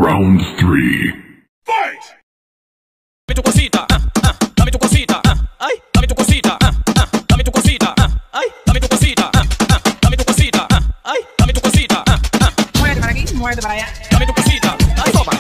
Round 3. Fight! Dame tu cosita, dame tu cosita, ay, dame tu cosita, dame tu cosita, ay, dame tu cosita, dame tu cosita, ay, dame tu cosita, muévete para aquí, muévete para allá. dame tu cosita, ay, toma.